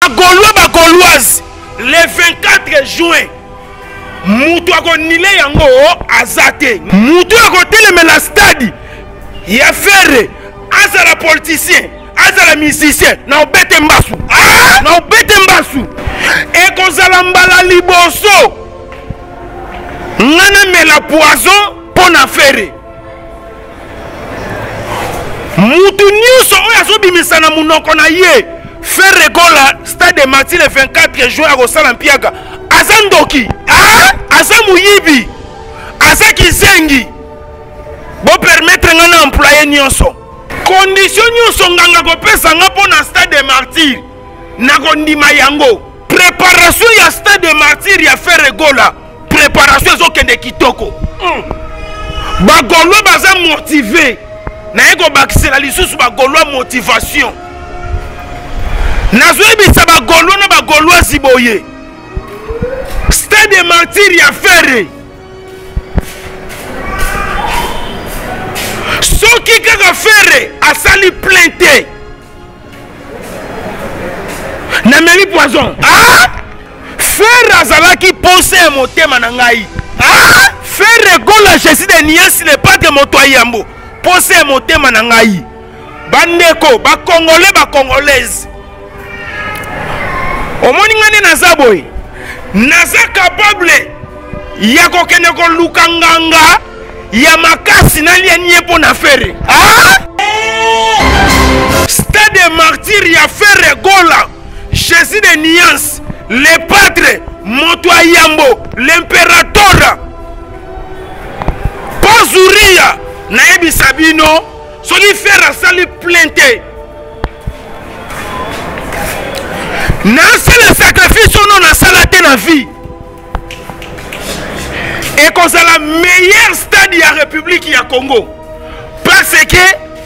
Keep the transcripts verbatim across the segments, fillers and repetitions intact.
Gaulois ba Gauloise le vingt-quatre juin mutu akonile yango azate mutu akotelemela stade ya fere azala politicien azala musicien na obete mbasu ah na obete mbasu ekozala mbala liboso ngana mela poison pona fere mutu nyuso oyo azobimisa na munoko na ye Faire gola stade de Martyrs le vingt-quatre juin à Rosala Mpiaga Azandoki ah Azamuyibi Azaki Zengi bo permettre ngana employer nyonso condition nyonso nganga ko pesa ngapo na stade de Martyrs na kondima yango préparation ya stade de Martyrs ya faire gola préparation zo kende kitoko mm. Ba golo baza motivé na ego bakisela lisusu ba golo motivation Nazoebisa ba Gaulois na ba Gaulois ziboye stade de Martyrs ya fere soki kaka fere asali plainte na meli poison ah fere azalaki pensé motema na ngai ah fere gola Jésus de Nias le padre motoyambo pensé motema na ngai bandeko ba congolais ba congolaise omoni ngani naza boy naza capable ya kokende ko lukanganga ya makasi na lienie po na fere ah stade de Martyrs ya fere gola Jésus de Nias le padre motoyambo l'impérateur Pozuria na yebi sabino soki fere asali plainte Nansi le sacrifice non na salate na vie. Et qu'on a la meilleure stade de la République ya Congo. Parce que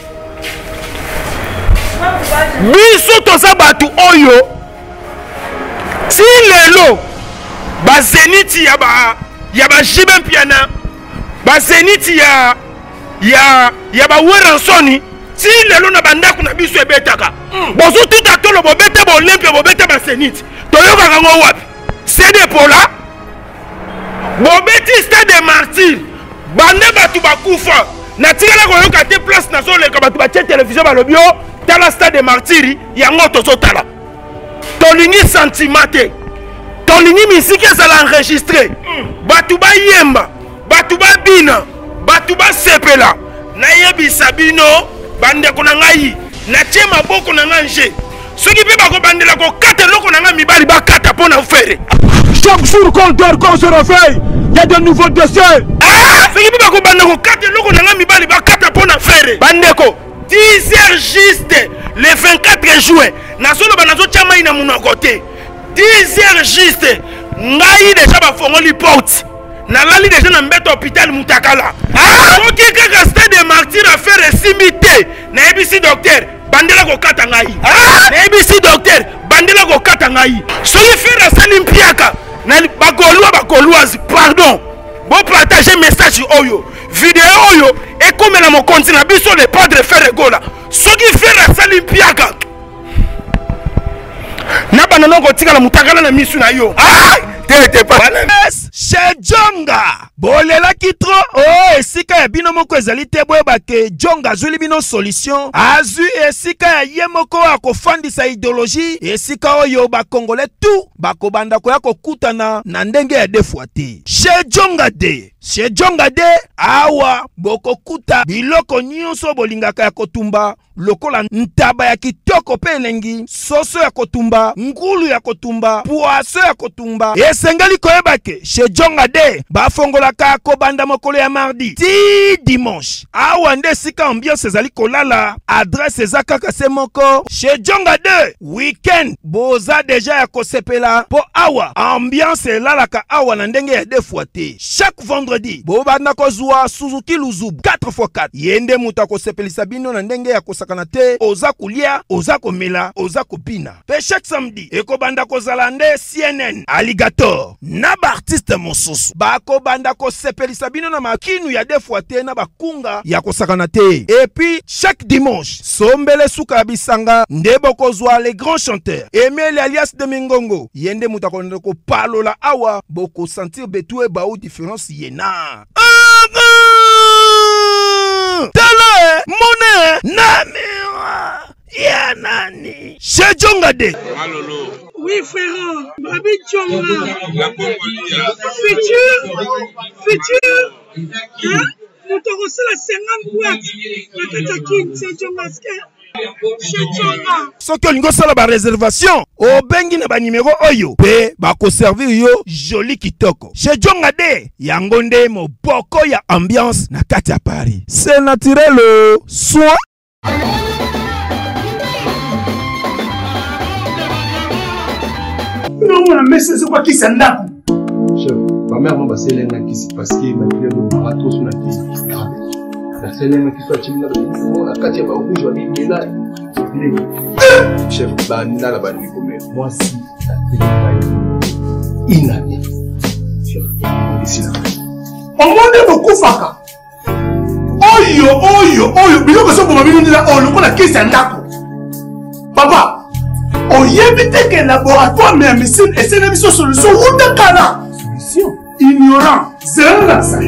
biso toza batu oyo si lelo ba zeniti ya ba ya ba jibem piana ba zeniti ya ya ya ba weransoni si lelo na bandako na biso ebetaka bozo tuta tolo bobete bo olympia bobete ba senit toyoka kango wapi c'est de pola bobeti stade de Martyrs bande batu bakufa na tikala koyoka te place na zo leka batu ba tie télévision balobio tala stade de Martyrs yango tozo tala tolingi sentimate tolingi misiki ezala enregistré batu ba yemba batu ba bina batu ba sepela na yebisa bino bande ko na ngai na tie maboko na nganje soki pe bako bandela ko kata loko na ngai mibali ba kata pona faire chaque jour qu'on dort qu'on se réveille il y a de nouveaux dossiers ah soki pe bako bandela ko kata loko na ngai mibali ba kata pona faire bande ko dix heures juste le vingt-quatre juin na solo banazo chama ina munoko te dix heures juste ngai déjà ba fongoli porte na lali déjà na mbeto hôpital Mutakala ah soki kaka stade de Martyrs a faire simité na ebisi docteur bandela ko kata ngai ah na ebisi docteur bandela ko kata ngai soki faire sali mpiaka na ba Gaulois ba Gauloise pardon bon partager message oyo vidéo oyo et comme na mo compte na biso le padre faire gola soki faire sali mpiaka na banano ko tikala Mutakala na misu na yo ah chez Djonga bolela kitro oh esika ya bino moko ezali te boyeba ke Djonga azuli bino solution azu esika ya ye moko akofandisa idéologie esika oyo bakongole tu bakobanda koya kokutana na ndenge ya defwa te chez Djonga de chez Djonga de awa bokokuta biloko nyonso bolingaka ya kotumba lokola ntaba ya kitoko pe elengi soso ya kotumba ngulu ya kotumba poaso ya kotumba esengeli koyeba ke chez Djonga de bafongolaka kobanda mokolo ya mardi ti dimanche awa nde sika ambiance ezali kolala adresse eza kaka se moko chez Djonga de weekend boza deja ya kosepela po awa ambiance elalaka awa na ndenge ya defwa te chaque vendredi vendredi bobanda kozwa Suzuki Luzubu quatre fois quatre yende muta kosepelisa bino na ndenge ya kosakana te oza kulia oza komela oza kopina pe chaque samedi ekobanda kozala nde C N N Alligator na ba artiste mosusu bakobanda kosepelisa bino na makinu ya defwa te na bakunga ya kosakana te et puis chaque dimanche sombele suka bisanga nde bokozwa les grands chanteurs Emile alias de Mingongo yende muta konde ko palola awa boko sentir betu e ba ou différence yena tele monnaie namira ya nani chez Djonga de Malolo. Oui frère, Babi Djonga. La Congolia. Futur, futur. Hein? Nous te reçons la cinquante boîtes. La Katakin, c'est Djonga. Chez Djonga. soki olingo sala ba réservation obengi na ba numéro oyo pe ba ko servir yo joli kitoko chez Djonga de yango nde moboko ya ambiance na kati ya Paris c'est naturel soin. Non, on a mis ce quoi qui s'en a. Chef, ma mère m'a passé l'un qui s'est passé, ma fille m'a raté sur la vie grave. La seule qui soit timide, on a quatre fois rouge, on est là. Chef, bah, n'a la banni comme moi si la télé inanée. Chef, on décide là. On m'a beaucoup faka. Oyo, oyo, oyo, bilo que ça pour ma vie, on dit là, oh, le coup la qui s'en a. Papa. On y évite que le laboratoire mais médecine et c'est une solution ou de cana. Solution. Ignorant. C'est un là ça.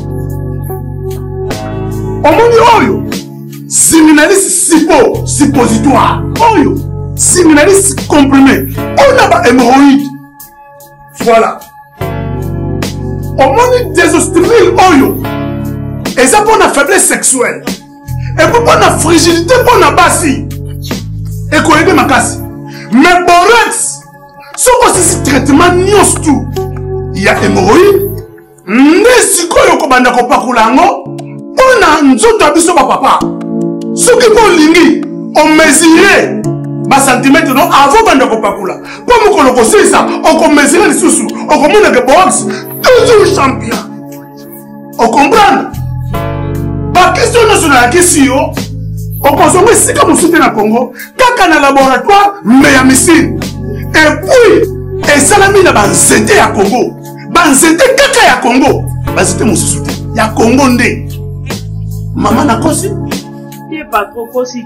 On m'a dit oyo. Séminaliste suppo, suppositoire. Oyo. Séminaliste comprimé. On a pas hémorroïde. Voilà. On m'a dit désostérile oyo. Et ça pour la faiblesse sexuelle. Et pour la fragilité pour la bassi. Et qu'on aide ma casse. Mais borex, ce que c'est traitement nios tout. Il y a hémorroïde. N'est-ce que yoko banda ko pakulango? On a nzoto abiso ba papa. Ce qui bon lingi, on mesurait ba centimètre non avant banda ko pakula. Pour me koloko c'est ça, on ko mesurer les sous, on ko mona que borex toujours champion. On comprend? Ba question nationale question. On consomme ici comme on soutient le Congo, quand on a un laboratoire, mais à missile. Et puis, et ça l'a mis dans le à Congo. Dans le caca à Congo. C'était mon soutien. Il y a Congo ndé. Maman n'a pas si. Il n'est pas trop possible.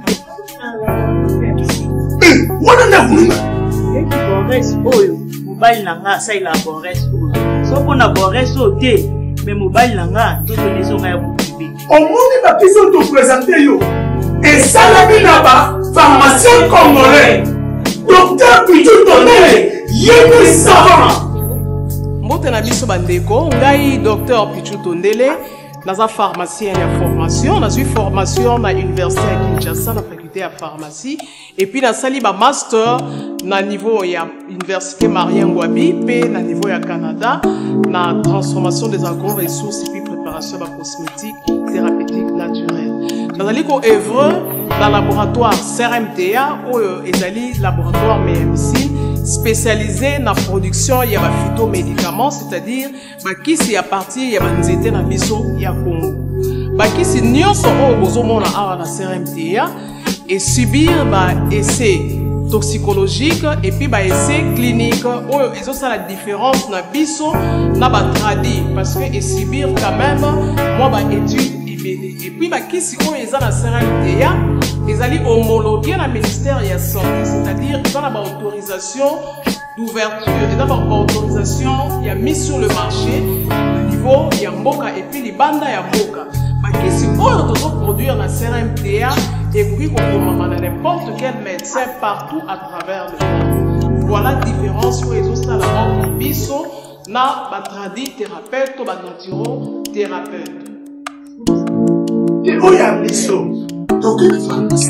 Eh, on en a voulu. Et qui boresse, oyo. Mobile nanga, ça il a boresse, oyo. Sauf qu'on a boresse au thé. Mais mobile nanga, tout le maison a bouclé. Au monde, la question de présenter yo. Et ça l'a mis là-bas, pharmacien congolais, docteur Pichu Tondele, Yémi Savant. Mbote na biso bandeko, ngai docteur Pichu Tondele, naza pharmacien ya formation, nazui formation na université ya Kinshasa na faculté ya pharmacie, et puis na sali ba master na niveau ya université Marien Ngouabi, pe na niveau ya Canada, na transformation des agro-ressources et puis préparation de cosmétiques thérapeutiques naturelles. Dans le œuvre dans le laboratoire C R M T A ou ezali laboratoire M M C spécialisé dans la production de phytomédicaments, c'est-à-dire qui c'est à partir de nzete na biso ya Congo. Qui c'est nyonso o bozomona awa na C R M T A et subir ba essai toxicologique et puis ba essai clinique ou eso ça la différence na biso na ba tradi parce que et subir quand même moi ba étude et puis qui si on est dans la C R M T A ils allaient homologuer le ministère de la santé, c'est-à-dire ils ont la autorisation d'ouverture, ils ont la autorisation il y a mis sur le marché au niveau il y a mboka et puis les bandes il y a mboka qui si on doit produire la C R M T A et puis qu'on peut n'importe quel médecin partout à travers le monde. Voilà la différence où ils ont ça la mort biso na ba tradi thérapeute ou ba naturothérapeute. Et où y a biso? Donc il faut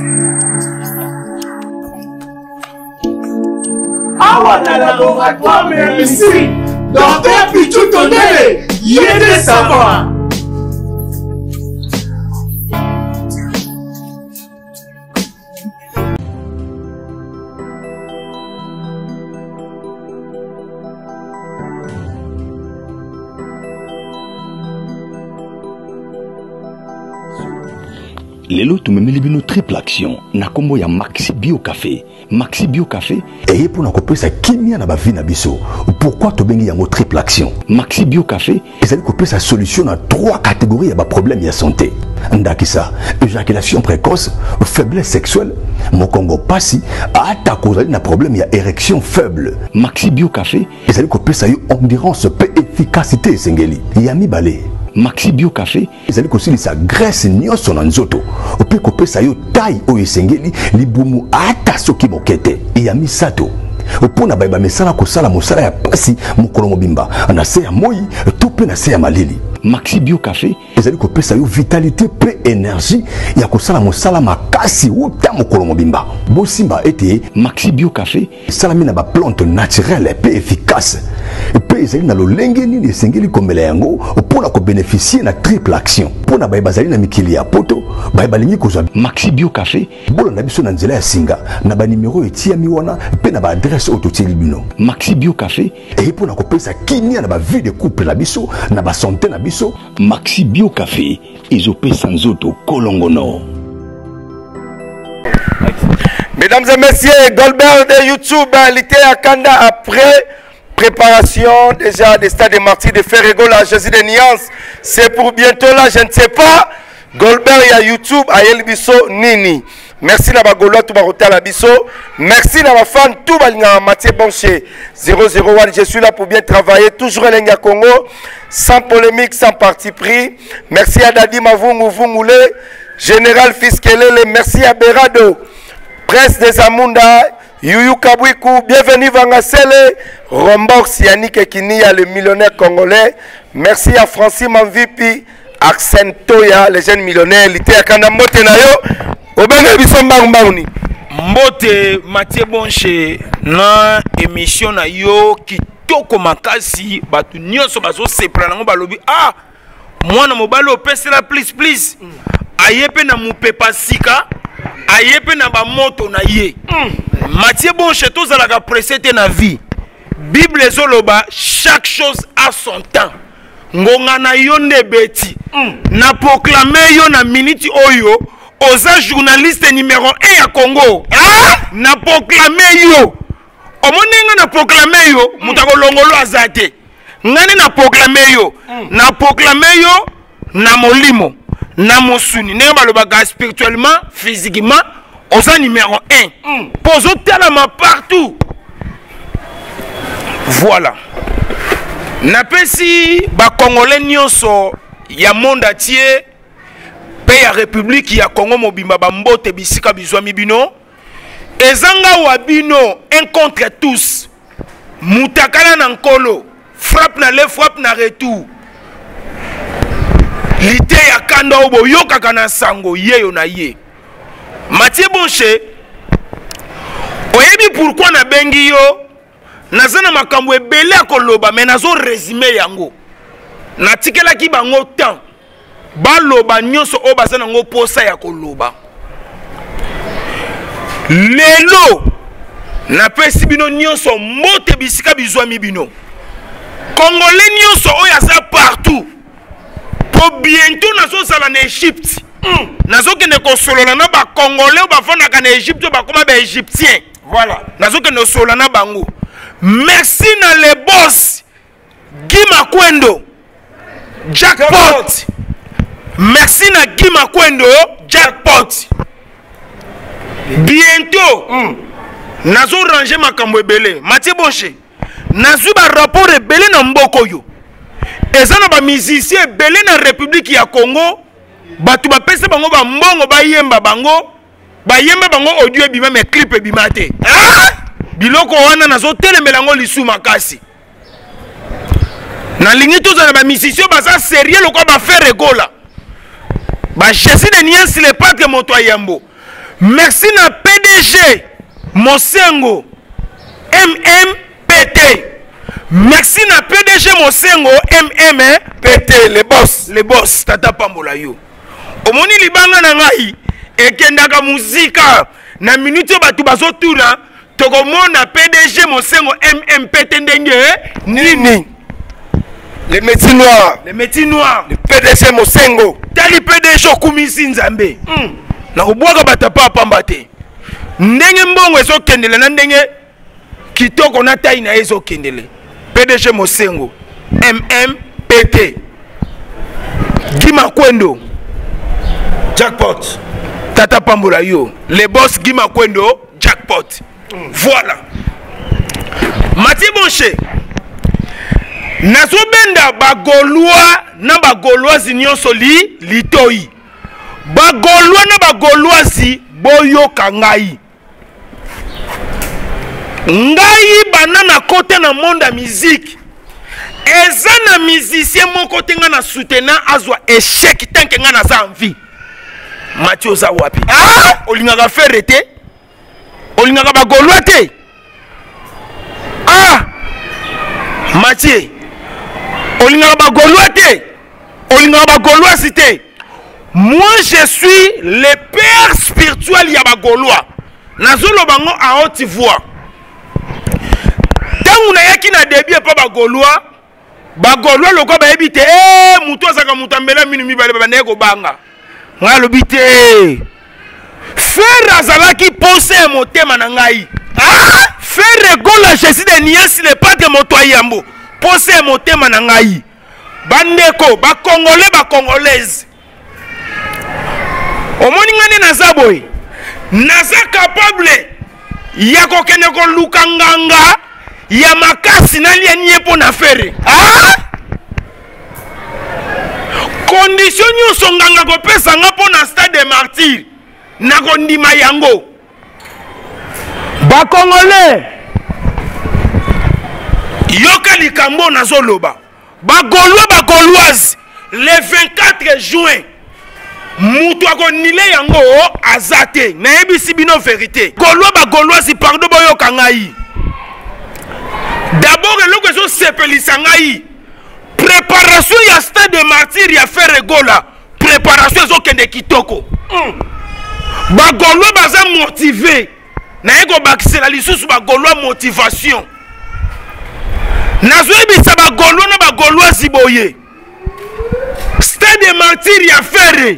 awa na laboratoire mais ici docteur Pichu Tondele Yémi Savant. lelo tumemeli bino triple action na kombo ya Maxi Bio Café. Maxi Bio Café eye pour na kopesa kimia na bavi na biso. Pourquoi to bengi yango triple action? Maxi Bio Café ezali kopesa solution na trois catégories ya ba problème ya santé. Ndakisa éjaculation précoce, faiblesse sexuelle, mokongo pasi ata kozali na problème ya érection faible. Maxi Bio Café ezali kopesa yo endurance pe efficacité sengeli. Yami balé Maxi Bio Café ezali kosilisa graisse nyonso na nzoto ope kopesa yo taille oyo esengeli libumu ata soki mokete ya misato opona bayeba mesala kosala mosala ya pasi mokolo mobimba na se ya moi to pe na se ya malili. Maxi Bio Café ezali kopesa yo vitalité pe énergie ya kosala mosala makasi uta mokolo mobimba. Bosimba ete Maxi Bio Café salami na ba plante naturelle pe efficace pe ezali na lolenge nini esengeli komela yango pona ko bénéficier na triple action pona bayeba zali na mikili ya poto bayeba lingi kozwa Maxi Bio Café bolo na biso na nzela ya singa na ba numéro etia mi wana pe na ba adresse autotili bino. Maxi Bio Café e pona ko pesa kimia na ba vie de couple na biso na ba santé na biso. Maxi Bio Café ezopesa nzoto kolongono. Mesdames et messieurs, Goldberg de YouTube, l'été à Kanda après préparation déjà des stades de martyrs de Ferrego, la Jésus de Niance. C'est pour bientôt là, je ne sais pas. Goldberg à YouTube, à Elbiso Nini. Merci na bagolo tout baroté à la biso. Merci na ma fan tout balinga Mathieu Bonché zéro zéro un. Je suis là pour bien travailler toujours Lenga Congo sans polémique, sans parti pris. Merci à Dadi Mavungu Vungule, Général Fiskelele, merci à Berado, Presse des Amunda, Yuyu Kabwiku, bienvenue Vangasele, Rombox Yannick Kinia, le millionnaire congolais. Merci à Francis Manvipi, Arsène Toya, le jeune millionnaire, l'été à Kanambote Nayo. Obene bisomba mbauni mbote Mathieu Bonche na émission na yo kitoko makasi batu nyonso bazo sepla nango balobi ah mwana mobali opesela please please ayepe na mupepa sika ayepe na ba moto na ye Mathieu Bonche tozalaka presete na vie Bible ezoloba chaque chose a son temps ngonga na yo nde beti na proclamer yo na minute oyo oza journaliste numéro un à Congo. Ah? Na proclamé yo. Omonenga na proclamé yo, mutako longolo azate. Ngani na proclamé yo. Na proclamé yo na molimo, na mosuni. Nenga balobaka spirituellement, physiquement, oza numéro un. Pozo talama partout. Voilà. Na pesi ba Congolais nyonso ya monde entier. Pays ya République ya Congo mobimba bambote bisika bizwami bino ezanga wabino un contre tous mutakala na nkolo frappe na le frappe na retour lité ya kanda obo yokaka na sango yeyo na ye Mathieu Bonche oyebi pourquoi na bengi yo nazana makambo ebele akoloba mais nazo résumé yango na tikela ki bango temps baloba nyonso o basana ngo posa ya koloba lelo na pesi bino nyonso mote bisika bizwami bino Congolais nyonso o yaza partout po bientôt nazo sala na Égypte mm. nazo kene ko solola na ba Congolais o bafana ka na Égypte ba koma ba égyptien voilà nazo kene solola na bango merci na les boss Guy Makwendo Jackpot. Merci na Guy Makwendo Jackpot. Bientôt mm. nazo ranger makambo ebele Mathieu Bonche nazo ba rapport ebele na mboko yo ezana ba musicien ebele na République ya Congo batu ba pesa bango ba mbongo ba yemba bango ba yemba bango audio ebima me clip ebima te ah biloko wana nazo telemela ngo lisu makasi na lingi tozana ba musicien baza sérieux lokwa ba faire regola ba Jésus de Niance le parc moto yambo. Merci na P D G Mosengo M M P T. Merci na P D G Mosengo M M P T le boss, le boss tata pambola yo. Omoni libanga na ngai ekendaka muzika na minute batu bazo tuna tokomona P D G Mosengo M M P T ndenge nini. Les métiers noirs. Les métiers noirs. Le P D G Mosengo. Tali P D G Okumisi Nzambe. Mm. na kobwaka batapa pamba te ndenge mbongo ezokendele na ndenge kitoko na tai na ezokendele. P D G Mosengo M M P T Gima Kwendo jackpot Tata Pambola yo le boss Gima Kwendo jackpot. Voilà Mati Bonche nazobenda bagolwa na bagolwazi nyonso li litoi bagolwa na bagolwazi boyoka ngai ngai bana na kote na monde ya musique eza na musicien moko te nga na soutenant azwa échec tanke nga na za envie Mathieu za wapi ah olingaka faire te olingaka bagolwa te ah Mathieu olingaka bagolwa te olingaka bagolwa te. Moi je suis le père spirituel ya bagolwa nazolo bango a haute voix tangu na yaki na début pa bagolwa bagolwa loko ba ebite eh muto azaka mutambela minu mibale baba ndeko banga ngalo bite faire azalaki penser motema na ngai ah faire gola Jésus de Nias le pas de moto ayambo penser motema na ngai bandeko ba congolais ba congolaise omoni ngane naza boy naza capable ya kokene ko lukanganga ya makasi na lienie po na fere ah condition nyonso nganga kopesa nga po na stade de martyr na kondima yango ba congolais yoka likambo nazoloba ba golwa ba golwazi le vingt-quatre juin mutu akonile yango azate na ebisi bino vérité golwa ba golwazi pardon boyoka ngai d'abord eloko ezo sepelisa ngai préparation ya stade de martyr ya faire gola préparation ezokende kitoko mm. bagolwa baza motivé na yeko bakisela lisusu bagolwa motivation nazoyebisa bagolwa na bagolwa ziboye stade de martyr ya faire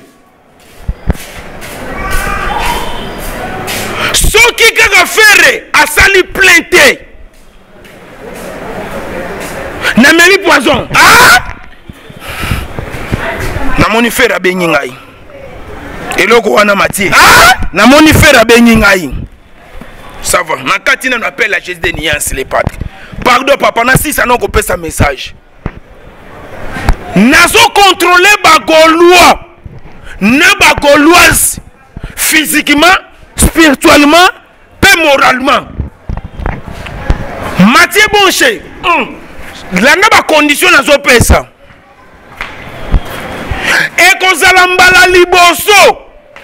soki kaka faire asali plainte na meli poison ah namoni faire abengi ngai eloko wana Mathieu ah namoni faire abengi ngai ça va na kati na appelle la Jésus de Nias les patres pardon papa na si ça non kopesa message nazo contrôler bagolwa na bagolwaise physiquement spirituellement et moralement Mathieu Bonche mm. langa ba condition nazo pesa e kozala mbala liboso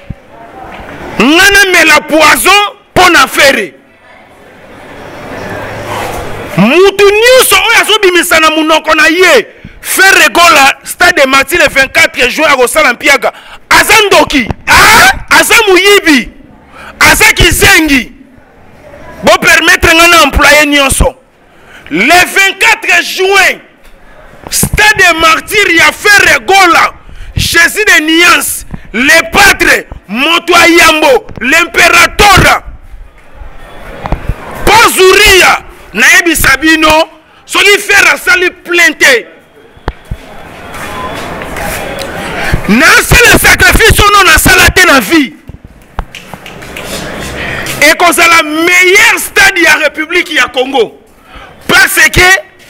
ngana mela poison pour na faire mutu nyonso oyo azobimisa na munoko na ye faire gola stade de martyr le vingt-quatre juin akosala mpiaka aza ndoki ah? aza muyibi aza kizengi bo permettre nga na employé nyonso le vingt-quatre juin stade de martyr ya faire gola Jésus de Nias le padre moto ayambo l'impérateur Pozuria nayebi sabino soki faire asali plainte nasala sacrifice ono nasala te na vie et kozala meilleur stade ya République ya Congo parce que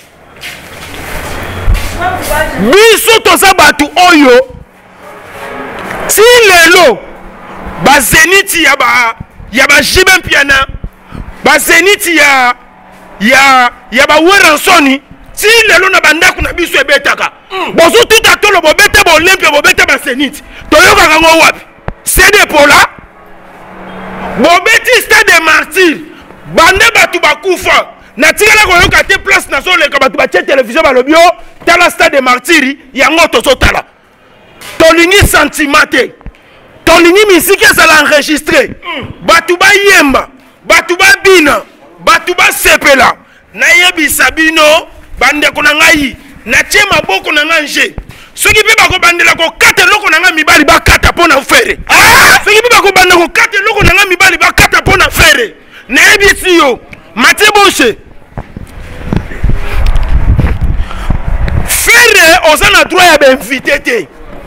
biso toza batu oyo ti lelo ba zeniti ya ba ya ba jibe mpiana ba zeniti ya ya ya ba weransoni ti lelo na bandako na biso ebetaka mm. bozo tuta tolo bobeta ba Olympia bobeta ba zeniti toyoka kango wapi c'est de pola bobeti stade de martyr bande batu bakufa na tikala koyoka te place na so leka batu ba tie télévision balobio tala stade de martyr yango tozo tala tolingi sentiment te tolingi musique ezala enregistré mm. batu ba yemba batu ba bina batu ba sepela na yebisa bino bande ko na ngai na tie maboko na nganje soki mpe bakobandela kokata eloko na nga mibali bakata mpo na fere soki mpe bakobanda kokata eloko na nga mibali bakata mpo na fere nayebisi yo Mathieu Boshe fere oza na droit ya bainvité te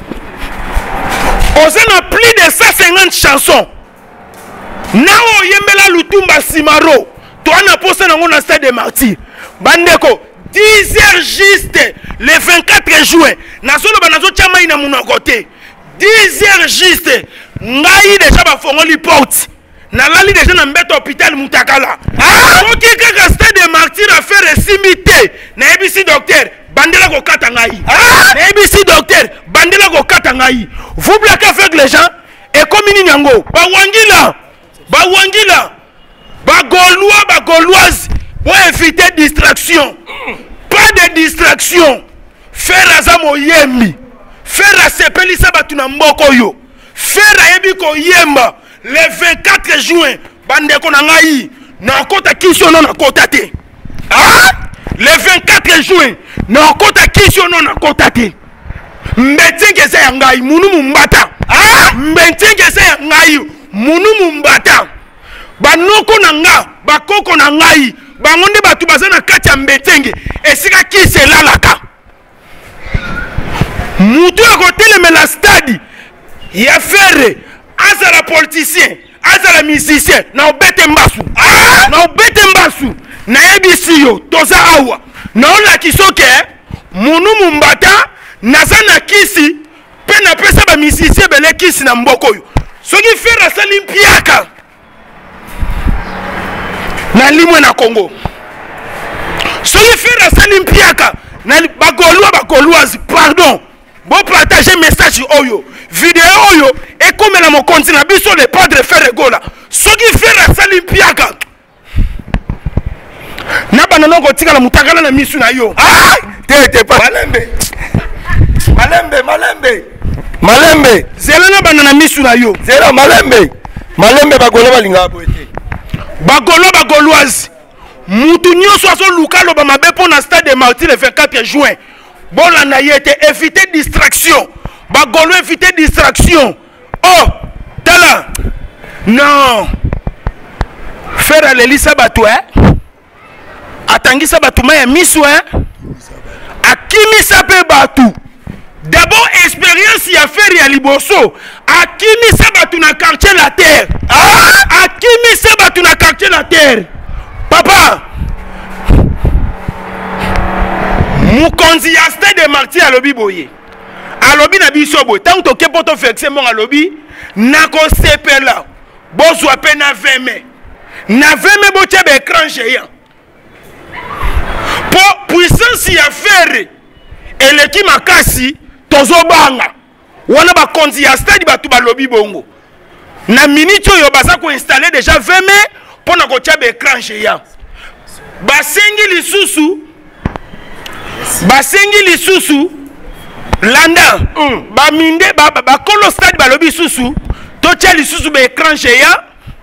oza na plus de cent cinquante chansons na oyembela lutumba simaro toana posa nango na stade de martyr bandeko dix heures juste le vingt-quatre juin nazoloba nazotia mai na monoko te dix heures juste ngai deja bafongoli porte nalali deja na mbeto hôpital Mutakala soki kaka stade de martyr affaire esimbi te nayebisi docteur bandela kokata ngai nayebisi docteur bandela kokata ngai vous bloquez avec les gens ekomi nini yango bawangila bawangila bagaulois bagauloise pour éviter distraction pas de distraction faire aza moyembi faire asepelisa batu na mboko yo faire ayebi koyemba le vingt-quatre juin bandeko na ngai na kota kisio no na kota te le vingt-quatre juin na kota kisio no na kota te mbetenge za ngai munu mumbata mbetenge za ngai munu mumbata banoko na nga bakoko na ngai bangonde batu baza na kati ya mbetenge esika kise lalaka mutu akotelemela stadi ya fere azala politicien azala musicien na obete mbasu na obete mbasu nayebisi yo toza awa naolakisa oke munu mumbata naza na kisi mpe napesa bamusicien bele kisi na mboko oyo soki fere asali mpiaka na limwe na Congo soki fere asali mpiaka na bagolwa bagolwazi pardon bo partager message oyo video oyo ekomela mokonzi na biso le padre Fere Gola soki fere asali mpiaka na banano kotikala Mutakala na misu na yo ah te te pa malembe malembe malembe malembe zela na banana misu na yo zela malembe malembe bagolo balinga boete bagolo bagoloise mutu nyonso azoluka loba mabe mpo na stade de Martyr le vingt-quatre juin bolanda ye te éviter distraction bagolo éviter distraction oh tala non faire alelisa bato eh atangisa bato ma ya misu eh akimisa pe bato d'abord expérience ya faire ya liboso akimisa bato na quartier la terre ah akimisa bato na quartier la terre papa mukonzi ya stade de Martyr alobi boye alobi na biso boye tango toke poto fixe mon alobi nako sepela bozwa pe na vingt mai na vingt mai botia be écran géant pour puissance ya faire eleki makasi tozobanga wana bakonzi ya stade batu balobi bongo na minute oyo baza ko installer déjà vingt mai pour na kotia be écran géant basengi lisusu basengi lisusu landa mm. baminde bakolo stade balobi susu totia lisusu be écran géant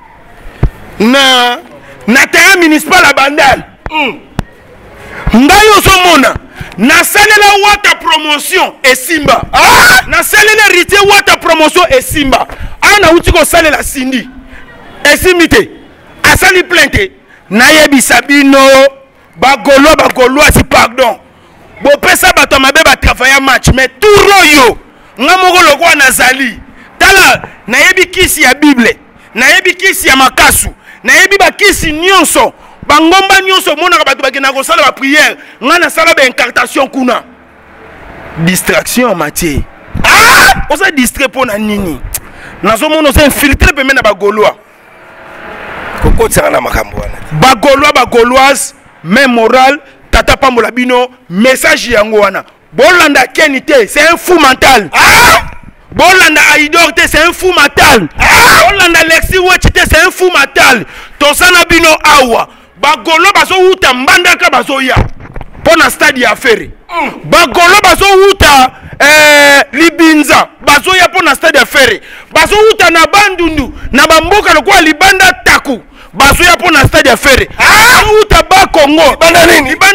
na na terrain municipal à Bandal mm. ngai ozomona nasalela wata promotion esimba ah! nasalela rite wata promotion esimba ana uti kosalela sindi esimbi te asali plainte nayebisa bino bagolo bagoloisi pardon bopesa bato mabe batravailler match mais tour oyo nga moko lokwa nazali tala nayebi kisi ya bible nayebi kisi ya makasu nayebi bakisi nyonso bangomba nyonso monaka bato bakena kosala ba prière nga nasala ba incartation kuna distraction Mathieu ah osa distrait pona nini nazomona osa infiltrer pembe na bagoloa kokotsa na makambo wana bagoloa bagoloise même moral tata pambola bino message yango wana bolanda kenité c'est un fou mental ah bolanda aidorté c'est un fou mental ah bolanda lexi wachité c'est un fou mental tosana bino awa bagolo baso uta mbandaka baso ya pona stade ya fere mm. bagolo baso uta eh, libinza baso ya pona stade ya fere baso uta na bandundu na bamboka lokwa libanda taku baso ya pona stade ya fere ah uta ba Congo banda nini libanda taku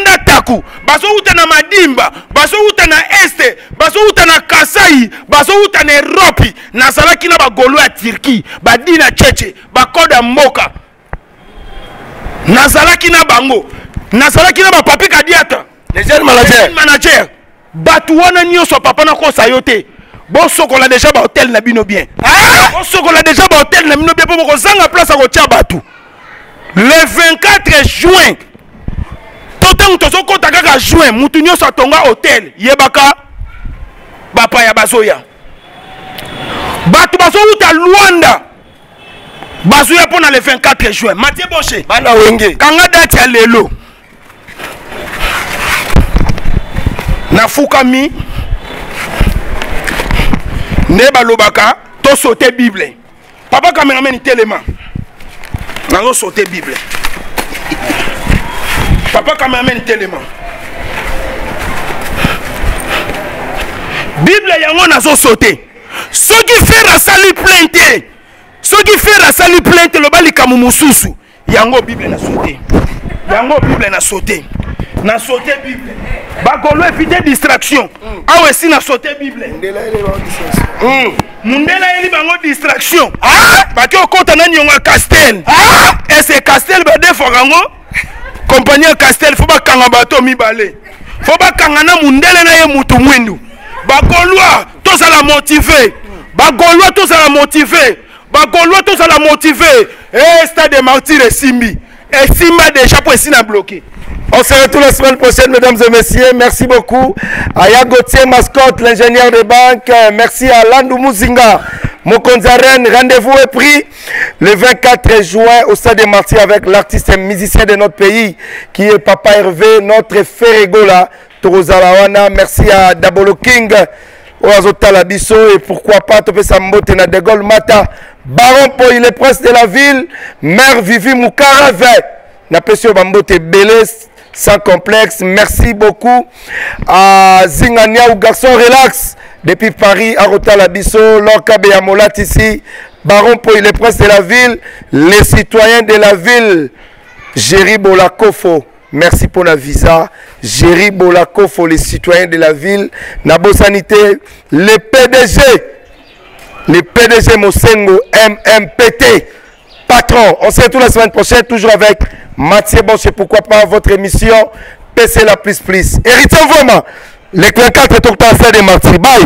Bukavu, bazouta na Madimba, bazouta na Este, bazouta na Kasai, bazouta na Europe, nazalaki na bagolo ya Turquie, badina Tchétché, bakoda mboka. Nazalaki na bango, nazalaki na bapapi kadiata, les jeunes managers, manager. Batu wana nyonso papa na kosa yote. Bon sokola déjà ba hôtel na bino bien. Ah, bon sokola déjà ba hôtel na bino bien pour ko zanga place ko tia batu. Le vingt-quatre juin. Totango tozo kota kaka juin, mutu nyonso atonga hôtel, yebaka bapa ya bazoya. Batu bazo uta Luanda. Bazoya pona le vingt-quatre juin. Mathieu Boche. Bana wenge. Kanga date ya lelo. Nafukami Neba lobaka to sauter Bible. Papa cameraman tellement. Nazo sauter Bible. Papa cameraman tellement. Bible yango nazo sauter. Ceux qui fait la sali plainte. Ceux qui fait la sali plainte lo bali kamumususu. Yango Bible na sauter. Yango Bible na sauter. Na sauter Bible. Bagolo éviter distraction. Ah ouais, si na sauter Bible. Mundela eli bango distraction. Ah, baki okota na nyonga Castel. Ah, et c'est Castel ba deforango. Compagnie Castel faut ba kanga bato mibale. Faut ba kanga na mundela na ye mutu mwindu. Bagolwa to ça la motiver. Bagolwa to ça la motiver. Bagolwa to ça la motiver. Eh, stade de martyr Simbi. Et Simba déjà pour essayer de bloquer. On se retrouve la semaine prochaine, mesdames et messieurs. Merci beaucoup à Yagotier Mascotte, l'ingénieur de banque. Merci à Landou Mouzinga, Mokonzaren. Rendez-vous est pris le vingt-quatre juin au Stade des Martyrs avec l'artiste et musicien de notre pays qui est Papa Hervé, notre Ferregola, Torozalawana. Merci à Dabolo King, Oazota Labiso et pourquoi pas Topé Sambote na De Gaulle Mata. Baron Po, il est prince de la ville. Mère Vivi Moukarave. Napesio Bambote Beles. Sans complexe, merci beaucoup à Zingania ou garçon relax depuis Paris, à Rotalabiso, Lorca Beyamolat ici, Baron Po, il est prince de la ville, les citoyens de la ville, Géry Bolakofo, merci pour la visa, Géry Bolakofo, les citoyens de la ville, Nabo Sanité, le P D G, le P D G Mosengo, M M P T, patron, on se retrouve la semaine prochaine, toujours avec Mathieu Bonche, pourquoi pas votre émission P C la plus plus. Héritier vraiment, les vingt-quatre est au temps des martyrs. Bye.